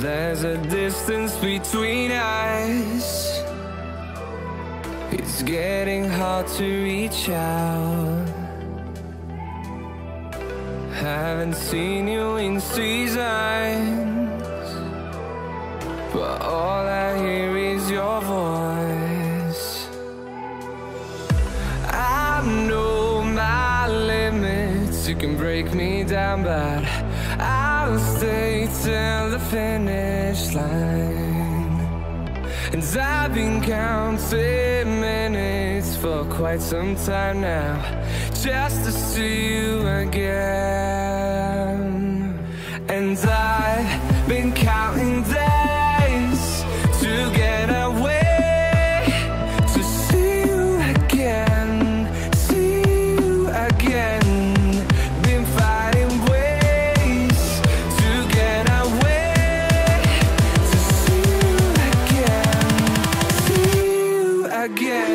There's a distance between us. It's getting hard to reach out. Haven't seen you in seasons, but all I hear is your voice. I know my limits, you can break me down, but I'll stay till the finish line. And I've been counting minutes for quite some time now, just to see you again. And I've been counting days to get away, to see you again, see you again. Been fighting ways to get away, to see you again, see you again.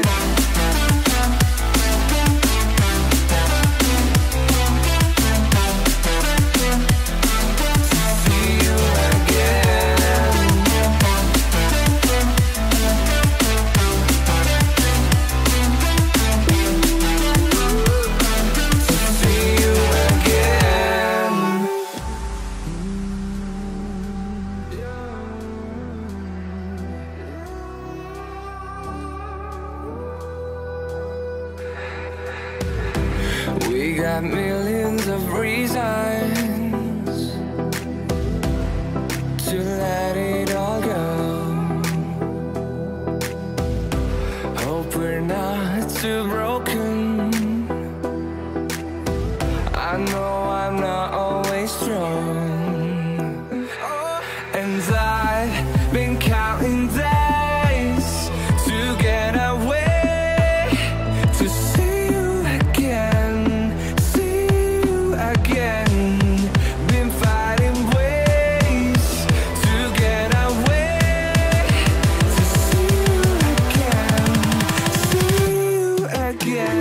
We got millions of reasons to let it all go. Hope we're not too broken. I know I'm not always strong, and I've been counting days to get away, to see you again, see you again. Been fighting ways to get away, to see you again, see you again.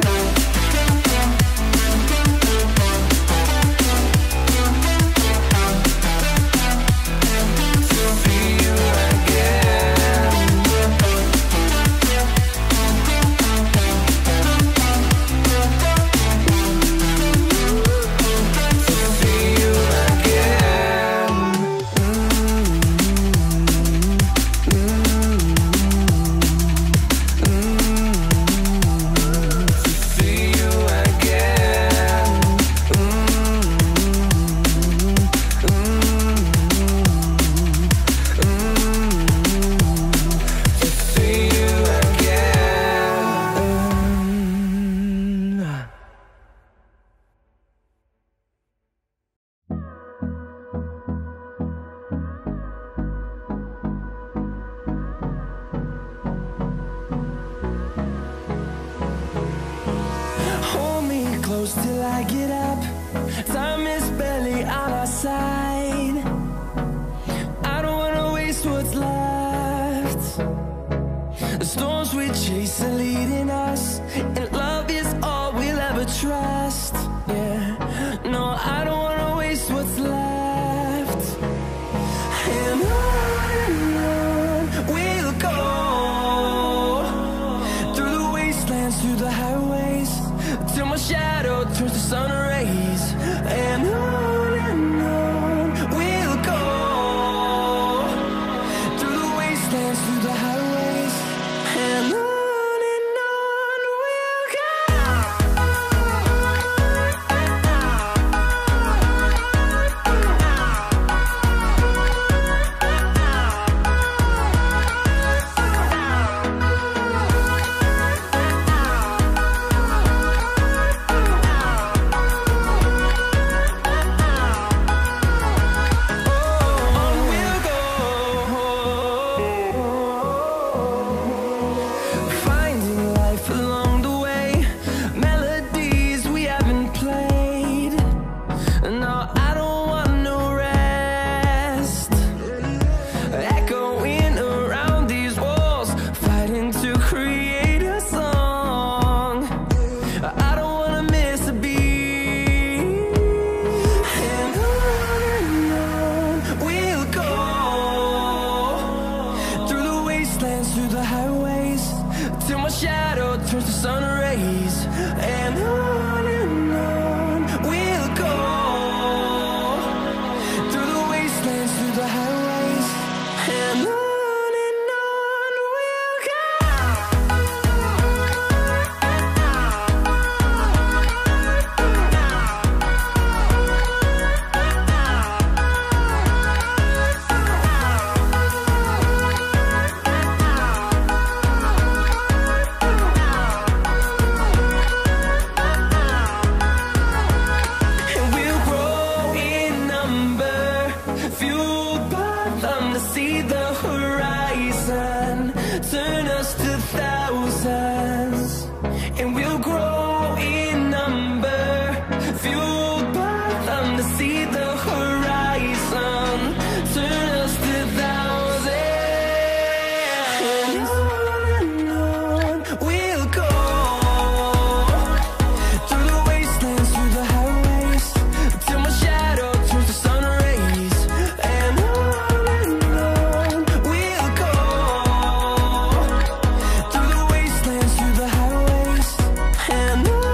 Hold me close till I get up. Time is barely on our side. I don't wanna waste what's left. The storms we chase are leading us, and love is all we'll ever trust. Yeah, no, I don't wanna waste what's left. And on we'll go, through the wastelands, through the highways, till my shadow turns to sun rays. And on we'll go, through the wastelands, through the highways, and on we'll go. we'll go. through the highways, till my shadow turns to sun rays. And on we'll go, through the wastelands, through the highways, and on we'll go. Turn us to thousands, and we'll grow in number, fueled by them to see the horizon. Turn us to thousands, and on we'll go, through the wastelands, through the highways, till my shadow turns to sun rays. And on we'll go, through the wastelands, through the highways, and on we'll go.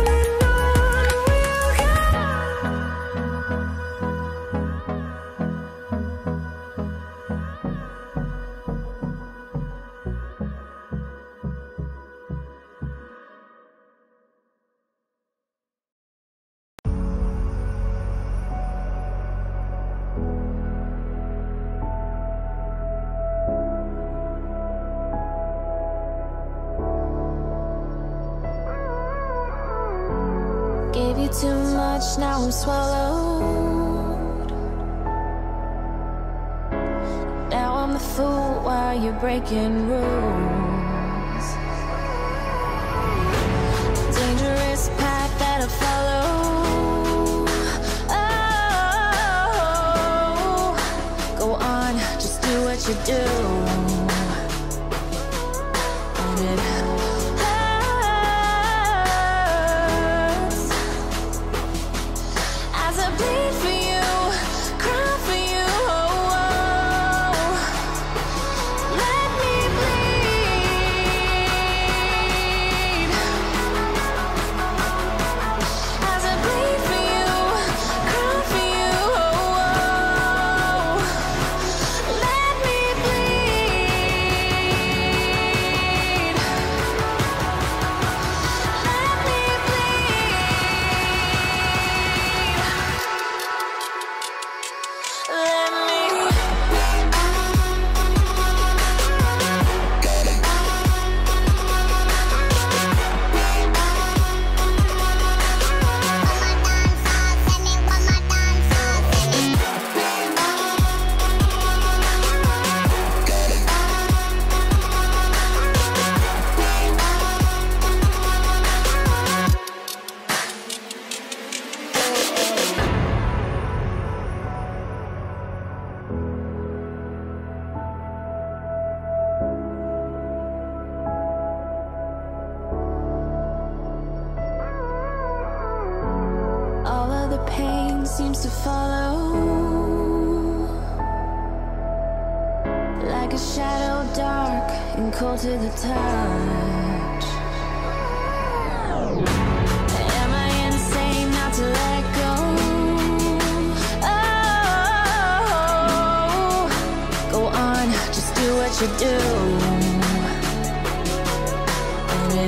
Gave you too much, now I'm swallowed. Now I'm the fool while you're breaking rules. Dangerous path that I follow. Oh, go on, just do what you do. And it bleed for you, cry for you, oh, oh. Let me bleed. As I bleed for you, cry for you, oh, oh. Let me bleed. Let me all of the pain seems to follow, like a shadow dark and cold to the touch. Am I insane not to let go? Oh, go on, just do what you do. And it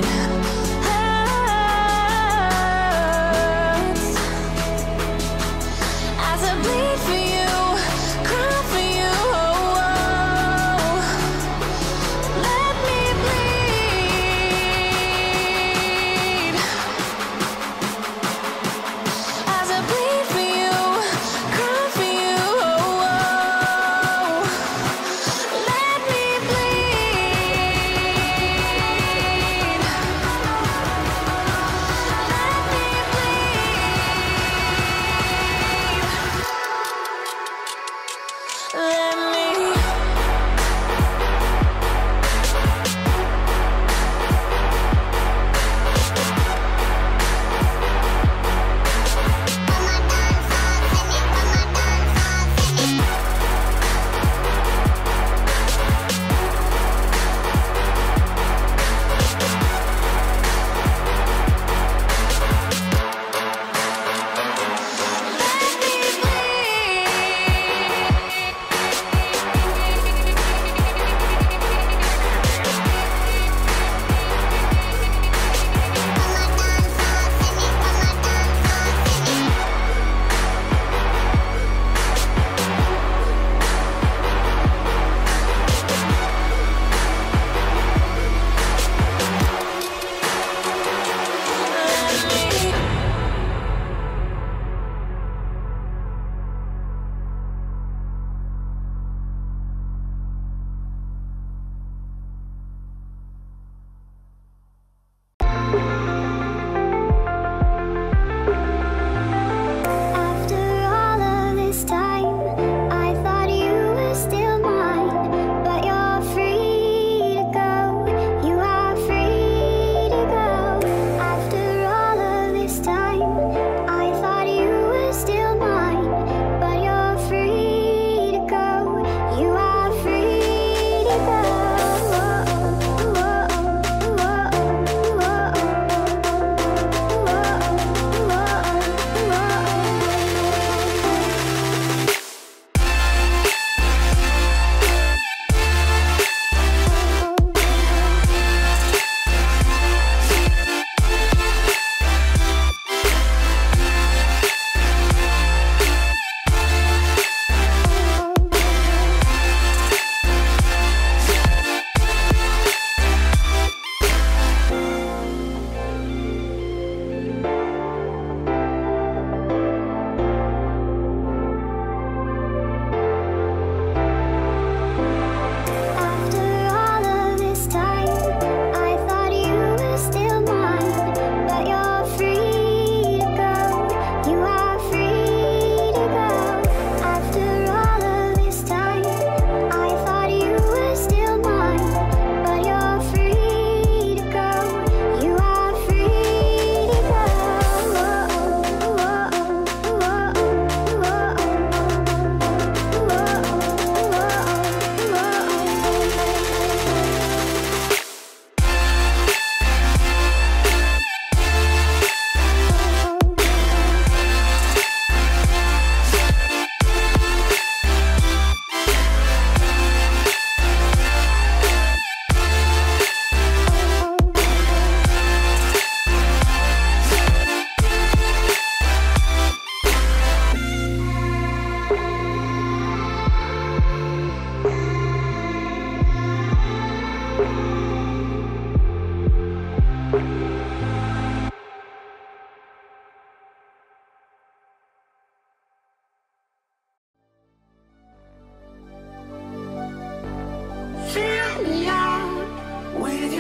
as I bleed for you, cry for you, oh, oh. Let me bleed. As I bleed for you, cry for you, oh, oh. Let me bleed.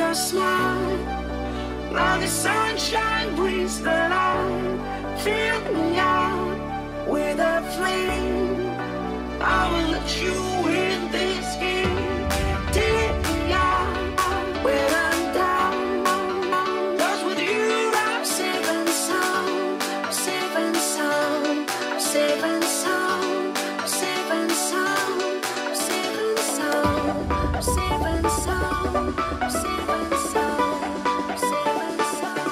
your smile. Now the sunshine brings the light. Fill me out with a flame. I will let you in this game. Take me out when I'm down. 'Cause with you I'm safe and sound. I'm safe and sound. I'm safe and sound. I'm safe and sound. I'm safe and sound. I'm safe and sound. I'm safe and sound. I'm safe and sound.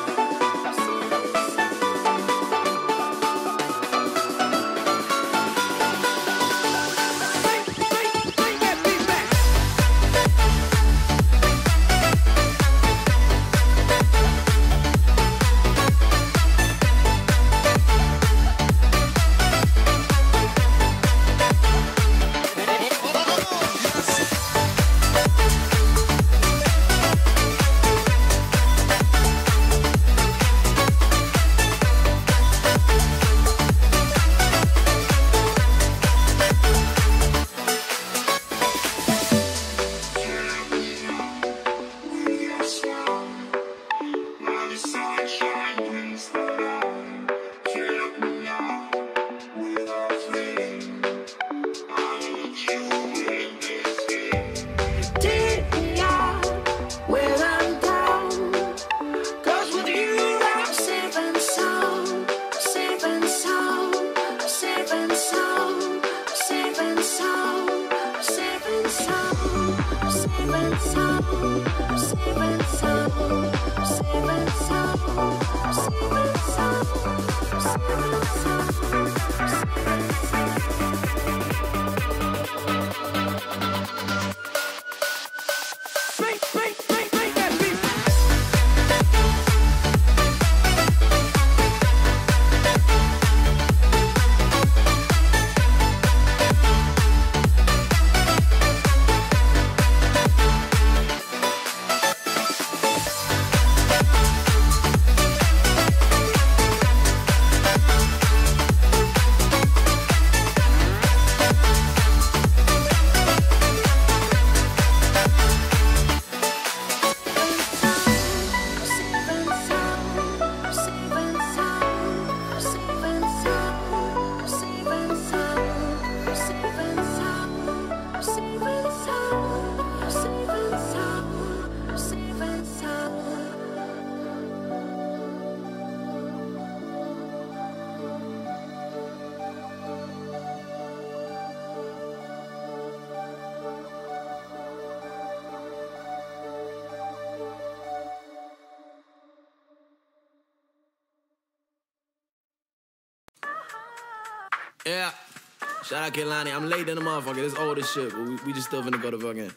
Yeah. Shout out Kehlani. I'm late in the motherfucker. This old as shit, but we just still finna go to fucking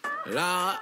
Lord.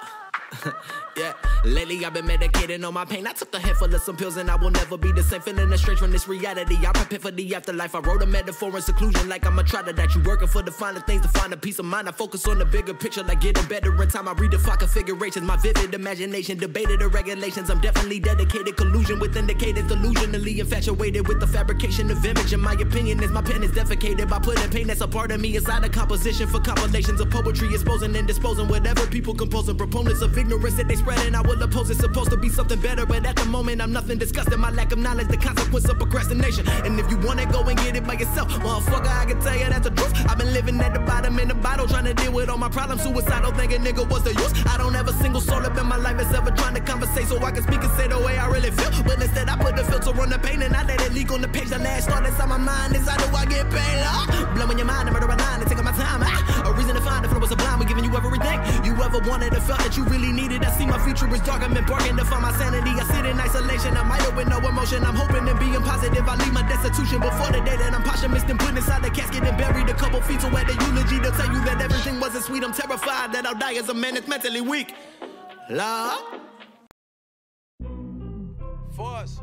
Yeah, lately I've been medicating on my pain. I took a handful of some pills and I will never be the same. Feeling estranged from this reality. I prepare for the afterlife. I wrote a metaphor in seclusion like I'm a trotter that you working for the finer things to find a peace of mind. I focus on the bigger picture like getting better in time. I redefine configurations. My vivid imagination debated the regulations. I'm definitely dedicated. Collusion with indicators. Delusionally infatuated with the fabrication of image. In my opinion is my pen is defecated by putting pain that's a part of me inside a composition for compilations of poetry. Exposing and disposing whatever people composing. Proponents of ignorance that they spreading, I will oppose. It's supposed to be something better, but at the moment I'm nothing disgusting. My lack of knowledge, the consequence of procrastination. And if you want it, go and get it by yourself, motherfucker. I can tell you that's the truth. I've been living at the bottom in the bottle, trying to deal with all my problems. Suicidal, thinking nigga, what's the use? I don't have a single soul up in my life that's ever trying to conversate so I can speak and say the way I really feel. But instead I put the filter on the pain and I let it leak on the page. The last thought inside my mind is how do I get paid? Blowing your mind, I murder a line and taking my time. A reason to find the flow was sublime. We're giving you everything you ever wanted and felt that you really needed. I see my future is dark. I've been barking to find my sanity. I sit in isolation. I'm idle with no emotion. I'm hoping and being positive. I leave my destitution before the day that I'm posthumous and put inside the casket and buried a couple feet away. The eulogy to tell you that everything wasn't sweet. I'm terrified that I'll die as a man that's mentally weak. Love. Force.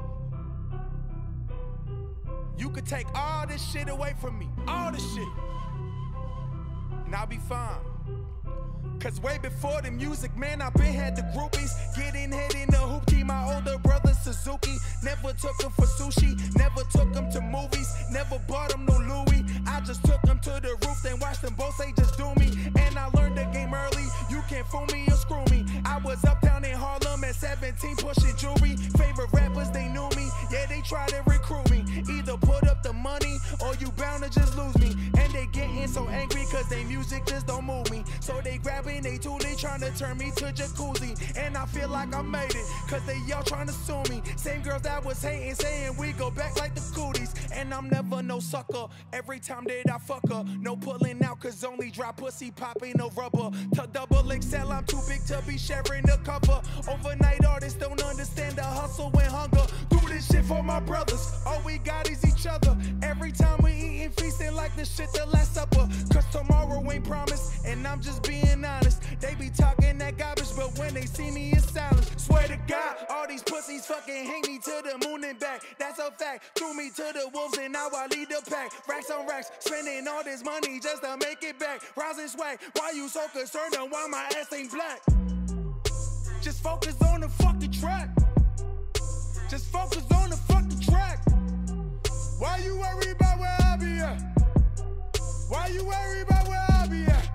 You could take all this shit away from me. All this shit. And I'll be fine. Cause way before the music, man, I've been had the groupies. Getting head in the hoopty, my older brother Suzuki. Never took him for sushi, never took him to movies. Never bought him no Louis. I just took him to the roof, then watched them both say just do me. And I learned the game early, you can't fool me or screw me. I was uptown in Harlem and 17 pushing jewelry. Favorite rappers, they knew me. Yeah, they try to recruit me. Either put up the money or you bound to just lose me. And they getting so angry cause they music just don't move me. So they grabbing they tool, they trying to turn me to jacuzzi. And I feel like I made it cause they all trying to sue me. Same girls that was hating, saying we go back like the cooties. And I'm never no sucker, every time that I fuck her. No pulling out cause only dry pussy popping no rubber. To double XL, I'm too big to be sharing the cover. Overnight artists don't understand the hustle and hunger. Do this shit for my brothers, all we got is each other. Every time we eating, feasting like the shit the Last Supper. Cause tomorrow ain't promised, and I'm just being honest. They be talking that garbage, but when they see me it's silence. Swear to God, all these pussies fucking hang me to the moon and back. That's a fact, threw me to the wolves and now I lead the pack. Racks on racks, spending all this money just to make it back. Rising swag, why you so concerned on why my ass ain't black? Just focus on the fucking track. Just focus on the fucking track. Why you worry about where I be at? Why you worry about where I be at?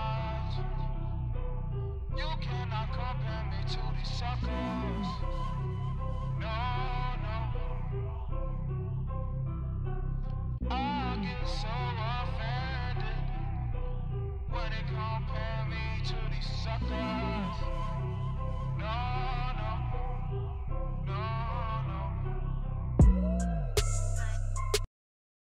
You cannot compare me to these suckers.